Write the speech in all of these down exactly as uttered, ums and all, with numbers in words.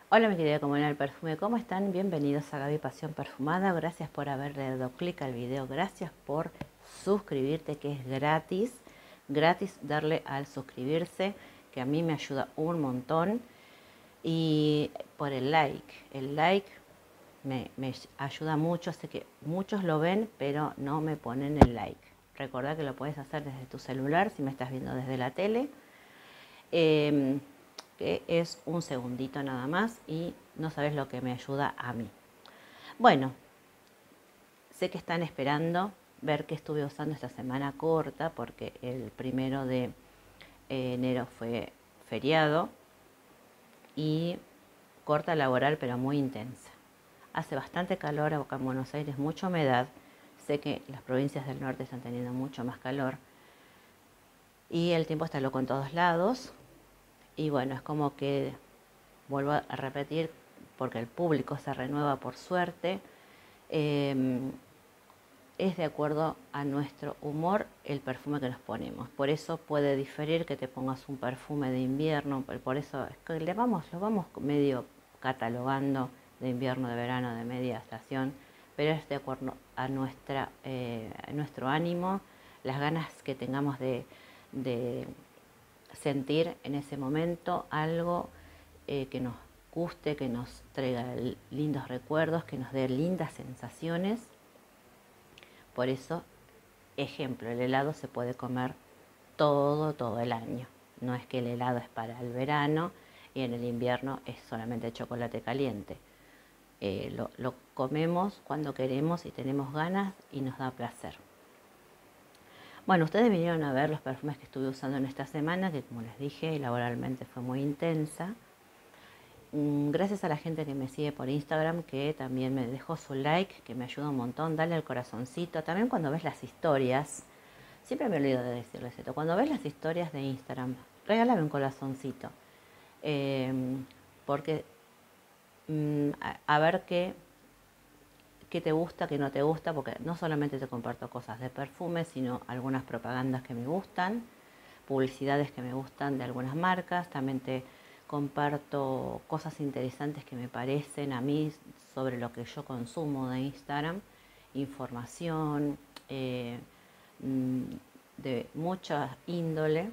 Hola mi querida comunidad del perfume, ¿cómo están? Bienvenidos a Gaby Pasión Perfumada. Gracias por haberle dado clic al video, gracias por suscribirte, que es gratis. Gratis darle al suscribirse, que a mí me ayuda un montón. Y por el like, el like me, me ayuda mucho. Sé que muchos lo ven, pero no me ponen el like. Recordá que lo puedes hacer desde tu celular si me estás viendo desde la tele. Eh, que es un segundito nada más y no sabes lo que me ayuda a mí. Bueno, sé que están esperando ver qué estuve usando esta semana corta porque el primero de enero fue feriado y corta laboral pero muy intensa. Hace bastante calor acá en Buenos Aires, mucha humedad. Sé que las provincias del norte están teniendo mucho más calor y el tiempo está loco en todos lados. Y bueno, es como que vuelvo a repetir, porque el público se renueva por suerte, eh, es de acuerdo a nuestro humor el perfume que nos ponemos. Por eso puede diferir que te pongas un perfume de invierno, por eso es que le vamos, lo vamos medio catalogando de invierno, de verano, de media estación, pero es de acuerdo a, nuestra, eh, a nuestro ánimo, las ganas que tengamos de, de sentir en ese momento algo eh, que nos guste, que nos traiga lindos recuerdos, que nos dé lindas sensaciones. Por eso, ejemplo, el helado se puede comer todo, todo el año. No es que el helado es para el verano y en el invierno es solamente chocolate caliente. Eh, lo, lo comemos cuando queremos y tenemos ganas y nos da placer. Bueno, ustedes vinieron a ver los perfumes que estuve usando en esta semana, que como les dije, laboralmente fue muy intensa. Gracias a la gente que me sigue por Instagram, que también me dejó su like, que me ayuda un montón. Dale al corazoncito. También cuando ves las historias, siempre me olvido de decirles esto, cuando ves las historias de Instagram, regálame un corazoncito. Eh, porque mm, a, a ver qué, qué te gusta, qué no te gusta, porque no solamente te comparto cosas de perfume, sino algunas propagandas que me gustan, publicidades que me gustan de algunas marcas. También te comparto cosas interesantes que me parecen a mí sobre lo que yo consumo de Instagram, información eh, de mucha índole.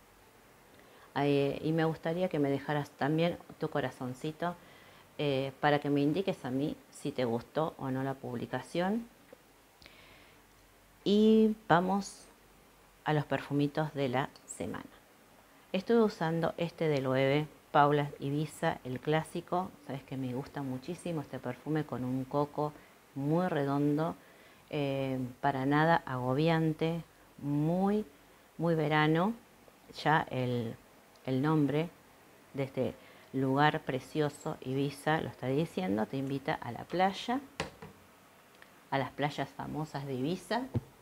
Eh, y me gustaría que me dejaras también tu corazoncito eh, para que me indiques a mí si te gustó o no la publicación. Y vamos a los perfumitos de la semana. Estuve usando este de Loewe, Paula Ibiza, el clásico. Sabes que me gusta muchísimo este perfume con un coco muy redondo, eh, para nada agobiante, muy, muy verano. Ya el, el nombre de este lugar precioso, Ibiza, lo está diciendo, te invita a la playa, a las playas famosas de Ibiza.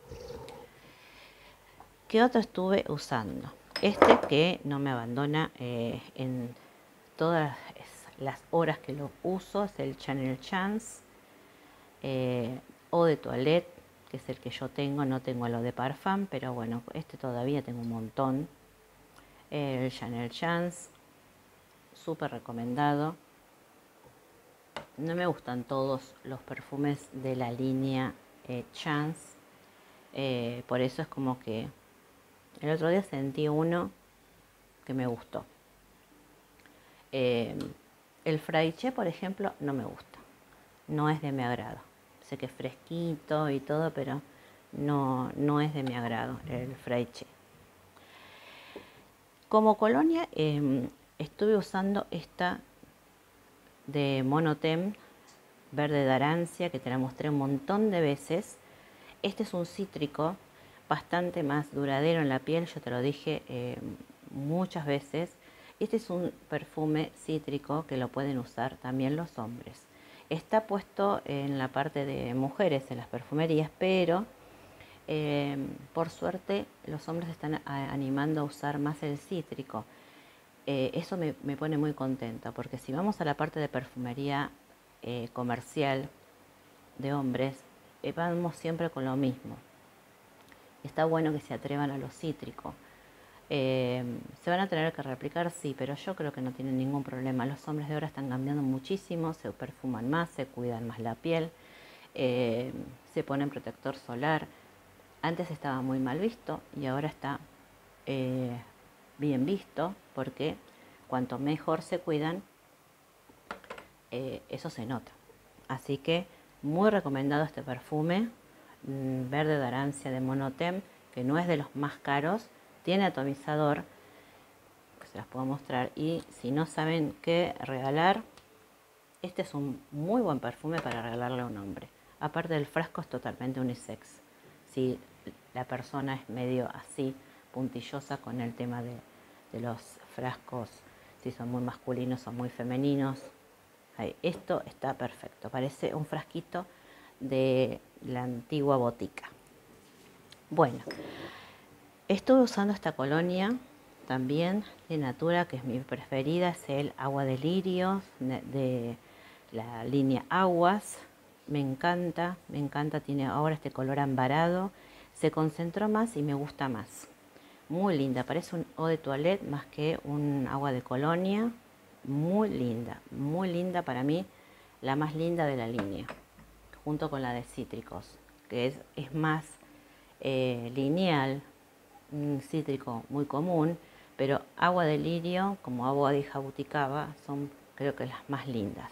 ¿Qué otro estuve usando? Este que no me abandona eh, en todas las horas que lo uso, es el Chanel Chance eh, Eau de Toilette, que es el que yo tengo. No tengo el Eau de Parfum, pero bueno, este todavía tengo un montón. El Chanel Chance, súper recomendado. No me gustan todos los perfumes de la línea eh, Chance, eh, por eso es como que el otro día sentí uno que me gustó. Eh, el Fraiche, por ejemplo, no me gusta. No es de mi agrado. Sé que es fresquito y todo, pero no, no es de mi agrado el Fraiche. Como colonia, eh, estuve usando esta de Monotem, verde de arancia, que te la mostré un montón de veces. Este es un cítrico bastante más duradero en la piel, yo te lo dije eh, muchas veces. Este es un perfume cítrico que lo pueden usar también los hombres. Está puesto en la parte de mujeres en las perfumerías, pero eh, por suerte los hombres están animando a usar más el cítrico. Eh, eso me, me pone muy contenta, porque si vamos a la parte de perfumería eh, comercial de hombres, eh, vamos siempre con lo mismo. Está bueno que se atrevan a lo cítrico. Eh, ¿Se van a tener que replicar? Sí, pero yo creo que no tienen ningún problema. Los hombres de ahora están cambiando muchísimo, se perfuman más, se cuidan más la piel, eh, se ponen protector solar. Antes estaba muy mal visto y ahora está eh, bien visto, porque cuanto mejor se cuidan, eh, eso se nota. Así que muy recomendado este perfume mmm, verde de Arancia de Monotem, que no es de los más caros, tiene atomizador, que se las puedo mostrar, y si no saben qué regalar, este es un muy buen perfume para regalarle a un hombre. Aparte del frasco es totalmente unisex. Si la persona es medio así, puntillosa con el tema de, de los frascos, si son muy masculinos o muy femeninos, ahí, esto está perfecto. Parece un frasquito de la antigua botica. Bueno, estuve usando esta colonia también de Natura, que es mi preferida, es el Agua de Lirio de la línea Aguas. Me encanta, me encanta, tiene ahora este color ambarado, se concentró más y me gusta más. Muy linda, parece un eau de toilette más que un agua de colonia. Muy linda, muy linda, para mí la más linda de la línea, junto con la de cítricos, que es, es más eh, lineal, un cítrico muy común, pero agua de lirio como agua de jabuticaba son, creo que, las más lindas.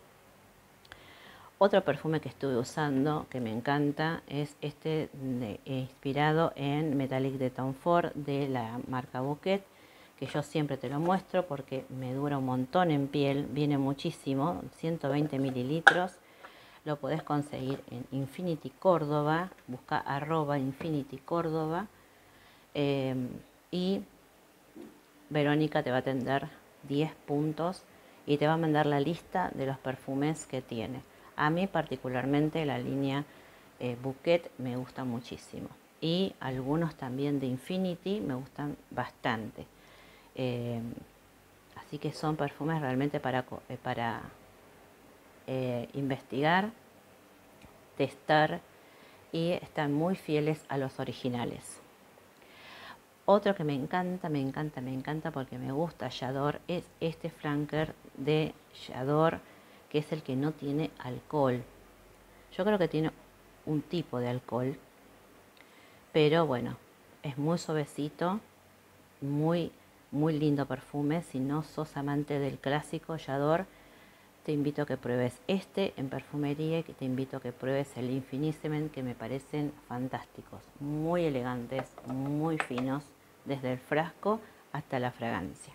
Otro perfume que estuve usando que me encanta es este de, inspirado en Metallic de Tom Ford de la marca Bouquet, que yo siempre te lo muestro porque me dura un montón en piel, viene muchísimo, ciento veinte mililitros. Lo podés conseguir en Infinity Córdoba, busca arroba Infinity Córdoba, eh, y Verónica te va a atender diez puntos y te va a mandar la lista de los perfumes que tiene. A mí particularmente la línea eh, Bouquet me gusta muchísimo, y algunos también de Infinity me gustan bastante. Eh, así que son perfumes realmente para, eh, para eh, investigar, testar, y están muy fieles a los originales. Otro que me encanta, me encanta, me encanta porque me gusta J'adore es este flanker de J'adore, que es el que no tiene alcohol. Yo creo que tiene un tipo de alcohol, pero bueno, es muy suavecito, muy, muy lindo perfume. Si no sos amante del clásico J'adore, te invito a que pruebes este en perfumería, y que te invito a que pruebes el Infinissime, que me parecen fantásticos, muy elegantes, muy finos, desde el frasco hasta la fragancia.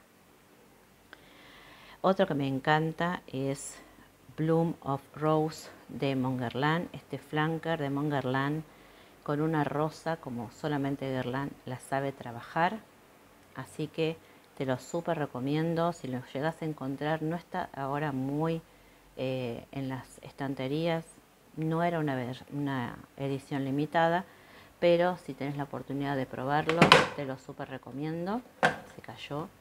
Otro que me encanta es Bloom of Rose de Mon Guerlain, este flanker de Mon Guerlain con una rosa como solamente Guerlain la sabe trabajar, así que te lo súper recomiendo. Si lo llegas a encontrar, no está ahora muy eh, en las estanterías, no era una, una edición limitada, pero si tenés la oportunidad de probarlo, te lo súper recomiendo. Se cayó.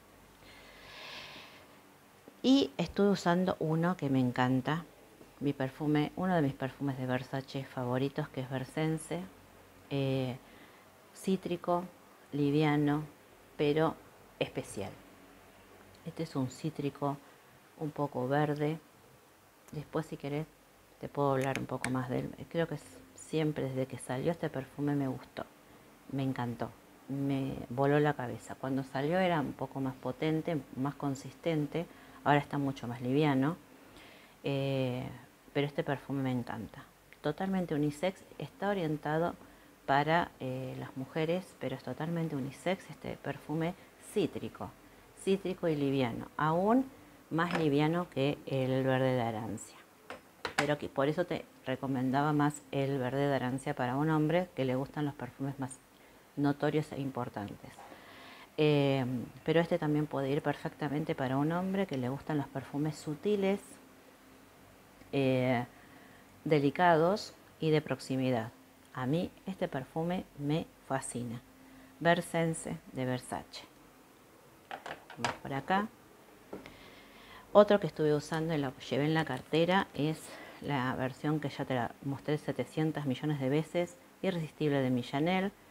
Y estuve usando uno que me encanta, mi perfume, uno de mis perfumes de Versace favoritos, que es Versense, eh, cítrico, liviano, pero especial. Este es un cítrico un poco verde. Después, si querés, te puedo hablar un poco más de él. Creo que siempre desde que salió este perfume me gustó, me encantó, me voló la cabeza. Cuando salió era un poco más potente, más consistente, ahora está mucho más liviano, eh, pero este perfume me encanta. Totalmente unisex, está orientado para eh, las mujeres, pero es totalmente unisex este perfume cítrico, cítrico y liviano, aún más liviano que el verde de Arancia. Pero que por eso te recomendaba más el verde de Arancia para un hombre que le gustan los perfumes más notorios e importantes. Eh, pero este también puede ir perfectamente para un hombre que le gustan los perfumes sutiles, eh, delicados y de proximidad. A mí este perfume me fascina. Versense de Versace. Vamos por acá. Otro que estuve usando y lo llevé en la cartera es la versión que ya te la mostré setecientos millones de veces, Irresistible de Millanel.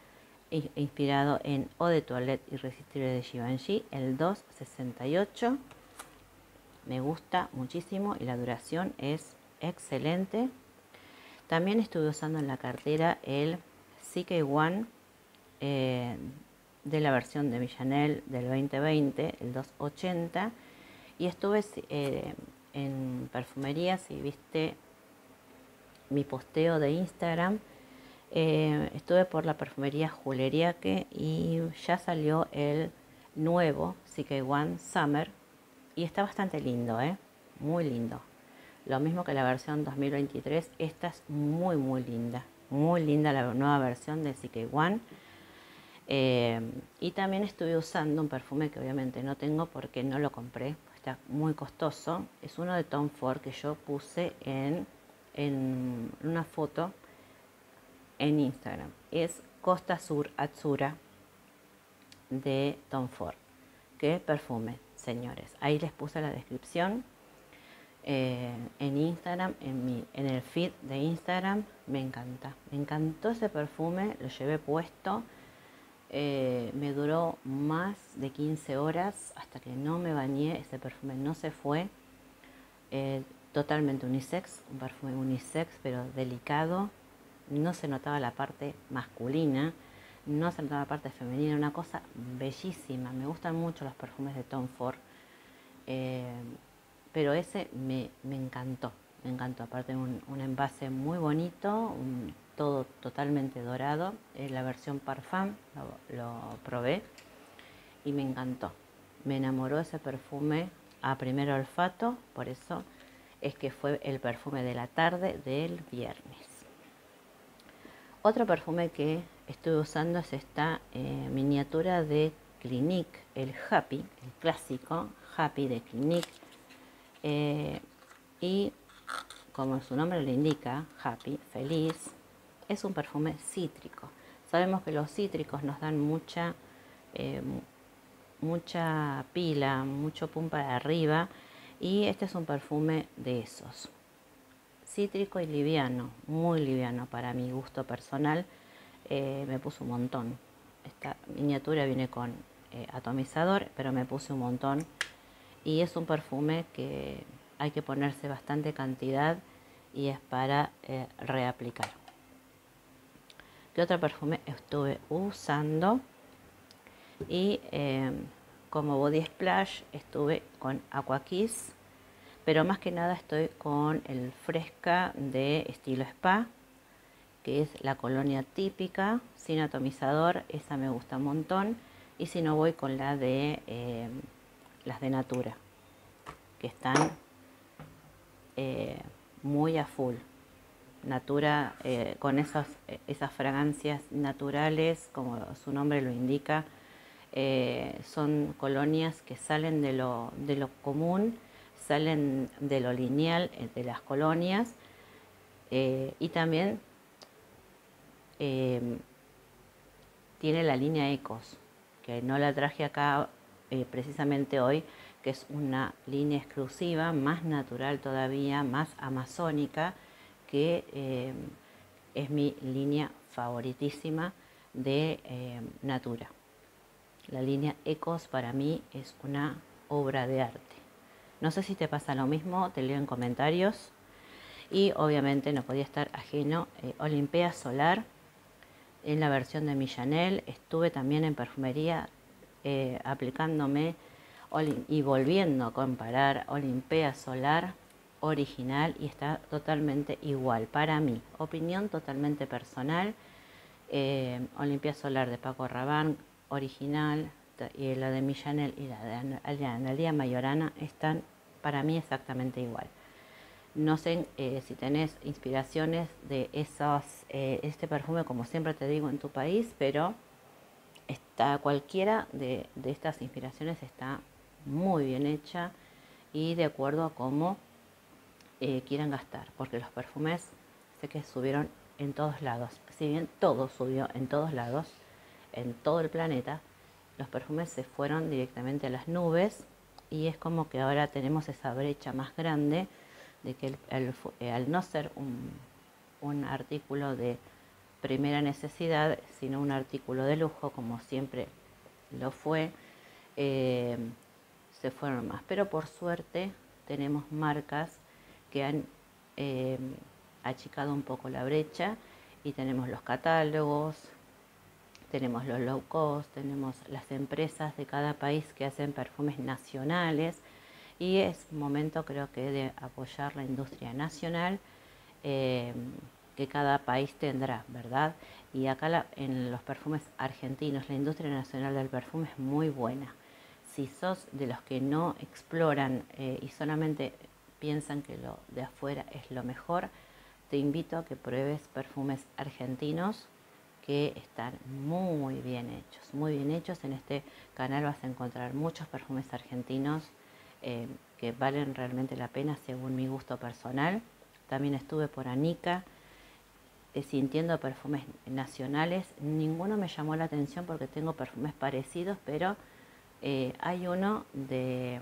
inspirado en Eau de Toilette Irresistible de Givenchy, el dos sesenta y ocho. Me gusta muchísimo y la duración es excelente. También estuve usando en la cartera el C K uno eh, de la versión de Millanel del veinte veinte, el doscientos ochenta, y estuve eh, en perfumería. Si viste mi posteo de Instagram, eh, estuve por la perfumería Julleriake y ya salió el nuevo C K uno Summer y está bastante lindo, ¿eh? Muy lindo. Lo mismo que la versión dos mil veintitrés, esta es muy muy linda, muy linda la nueva versión de C K uno. Eh, y también estuve usando un perfume que obviamente no tengo porque no lo compré, está muy costoso. Es uno de Tom Ford que yo puse en, en una foto en Instagram. Es Costa Sur Azzurra de Tom Ford. ¿Qué perfume, señores? Ahí les puse la descripción. Eh, en Instagram, en, mi, en el feed de Instagram, me encanta. Me encantó ese perfume, lo llevé puesto. Eh, me duró más de quince horas hasta que no me bañé. Ese perfume no se fue. Eh, totalmente unisex, un perfume unisex pero delicado. No se notaba la parte masculina, no se notaba la parte femenina, una cosa bellísima. Me gustan mucho los perfumes de Tom Ford, eh, pero ese me, me encantó, me encantó. Aparte un, un envase muy bonito, un, todo totalmente dorado. Eh, la versión Parfum lo, lo probé y me encantó. Me enamoró ese perfume a primer olfato, por eso es que fue el perfume de la tarde del viernes. Otro perfume que estuve usando es esta eh, miniatura de Clinique, el Happy, el clásico Happy de Clinique. Eh, y como su nombre le indica, Happy, feliz, es un perfume cítrico. Sabemos que los cítricos nos dan mucha, eh, mucha pila, mucho pum para arriba, y este es un perfume de esos. Cítrico y liviano, muy liviano para mi gusto personal. Eh, me puse un montón. Esta miniatura viene con eh, atomizador, pero me puse un montón. Y es un perfume que hay que ponerse bastante cantidad y es para eh, reaplicar. ¿Qué otro perfume estuve usando? Y eh, como body splash estuve con Aqua Kiss, pero más que nada estoy con el Fresca de estilo spa, que es la colonia típica, sin atomizador. Esa me gusta un montón. Y si no, voy con la de eh, las de Natura, que están eh, muy a full. Natura, eh, con esas, esas fragancias naturales, como su nombre lo indica, eh, son colonias que salen de lo, de lo común, salen de lo lineal de las colonias, eh, y también eh, tiene la línea Ecos, que no la traje acá eh, precisamente hoy, que es una línea exclusiva, más natural todavía, más amazónica, que eh, es mi línea favoritísima de eh, Natura. La línea Ecos para mí es una obra de arte. No sé si te pasa lo mismo, te leo en comentarios. Y obviamente no podía estar ajeno eh, Olympea Solar en la versión de Millanel. Estuve también en perfumería eh, aplicándome y volviendo a comparar Olympea Solar original, y está totalmente igual para mí. Opinión totalmente personal. eh, Olympea Solar de Paco Rabanne original, y la de Millanel y la de Analia Mayorana están para mí exactamente igual. No sé eh, si tenés inspiraciones de esos, eh, este perfume, como siempre te digo, en tu país, pero está, cualquiera de, de estas inspiraciones está muy bien hecha y de acuerdo a cómo eh, quieran gastar, porque los perfumes sé que subieron en todos lados. Si bien todo subió en todos lados, en todo el planeta, los perfumes se fueron directamente a las nubes, y es como que ahora tenemos esa brecha más grande de que el, el, el, al no ser un, un artículo de primera necesidad, sino un artículo de lujo, como siempre lo fue. Eh, se fueron más, pero por suerte tenemos marcas que han eh, achicado un poco la brecha y tenemos los catálogos, tenemos los low cost, tenemos las empresas de cada país que hacen perfumes nacionales y es momento, creo que, de apoyar la industria nacional eh, que cada país tendrá, ¿verdad? Y acá la, en los perfumes argentinos, la industria nacional del perfume es muy buena. Si sos de los que no exploran eh, y solamente piensan que lo de afuera es lo mejor, te invito a que pruebes perfumes argentinos que están muy bien hechos, muy bien hechos. En este canal vas a encontrar muchos perfumes argentinos eh, que valen realmente la pena según mi gusto personal. También estuve por Anica eh, sintiendo perfumes nacionales. Ninguno me llamó la atención porque tengo perfumes parecidos, pero eh, hay uno de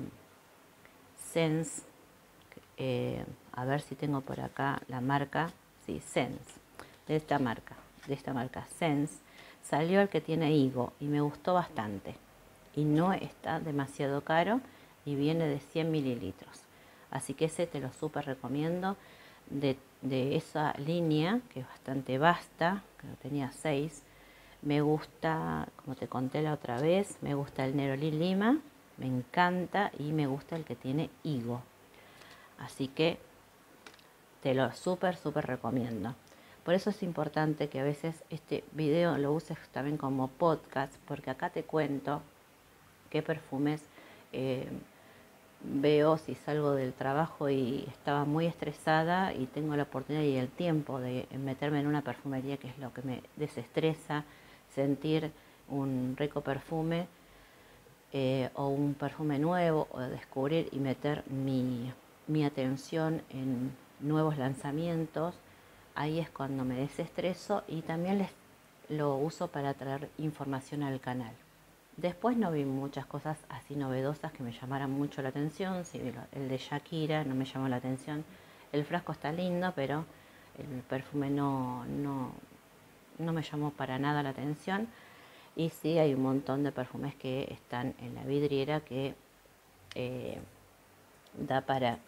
Sense, eh, a ver si tengo por acá la marca, sí, Sense, de esta marca, de esta marca Sense, salió el que tiene higo y me gustó bastante y no está demasiado caro y viene de cien mililitros, así que ese te lo súper recomiendo. De, de esa línea, que es bastante vasta, que tenía seis, me gusta, como te conté la otra vez, me gusta el Neroli Lima, me encanta, y me gusta el que tiene higo. Así que te lo súper, súper recomiendo. Por eso es importante que a veces este video lo uses también como podcast, porque acá te cuento qué perfumes eh, veo si salgo del trabajo y estaba muy estresada y tengo la oportunidad y el tiempo de meterme en una perfumería, que es lo que me desestresa, sentir un rico perfume eh, o un perfume nuevo, o descubrir y meter mi, mi atención en nuevos lanzamientos. Ahí es cuando me desestreso y también les lo uso para traer información al canal. Después no vi muchas cosas así novedosas que me llamaran mucho la atención. Sí, el de Shakira no me llamó la atención. El frasco está lindo, pero el perfume no, no, no me llamó para nada la atención. Y sí, hay un montón de perfumes que están en la vidriera que eh, da para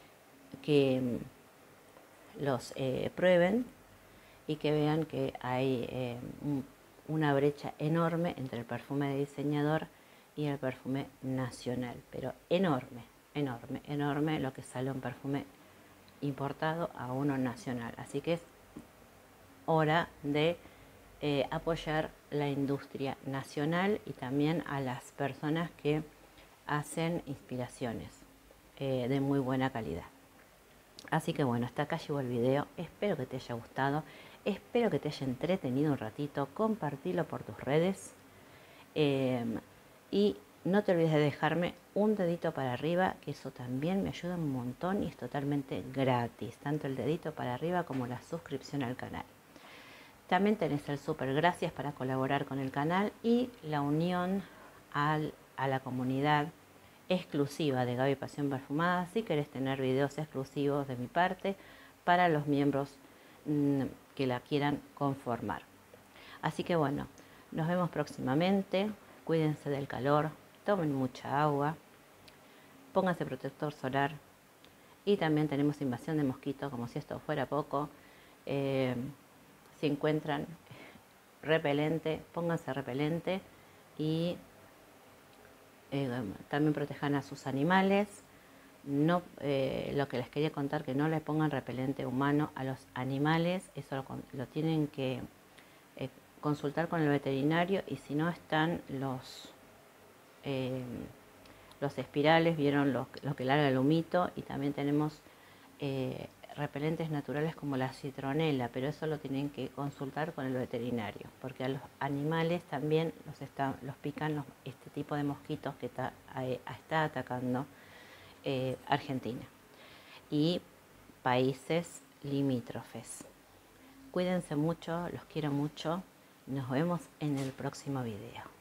que los eh, prueben y que vean que hay eh, un, una brecha enorme entre el perfume de diseñador y el perfume nacional, pero enorme, enorme, enorme lo que sale un perfume importado a uno nacional. Así que es hora de eh, apoyar la industria nacional y también a las personas que hacen inspiraciones eh, de muy buena calidad. Así que bueno, hasta acá llegó el video. Espero que te haya gustado. Espero que te haya entretenido un ratito. Compartilo por tus redes. Eh, y no te olvides de dejarme un dedito para arriba, que eso también me ayuda un montón y es totalmente gratis. Tanto el dedito para arriba como la suscripción al canal. También tenés el súper gracias para colaborar con el canal y la unión al, a la comunidad exclusiva de Gaby Pasión Perfumada, si querés tener videos exclusivos de mi parte para los miembros mmm, que la quieran conformar. Así que bueno, nos vemos próximamente. Cuídense del calor, tomen mucha agua, pónganse protector solar y también tenemos invasión de mosquitos, como si esto fuera poco. Eh, si encuentran repelente, pónganse repelente y Eh, también protejan a sus animales. No, eh, lo que les quería contar, que no le pongan repelente humano a los animales, eso lo, lo tienen que eh, consultar con el veterinario, y si no están los eh, los espirales, vieron lo, lo que larga el humito, y también tenemos eh, repelentes naturales como la citronela, pero eso lo tienen que consultar con el veterinario, porque a los animales también los, está, los pican los, este tipo de mosquitos que está, eh, está atacando eh, Argentina y países limítrofes. Cuídense mucho, los quiero mucho, nos vemos en el próximo video.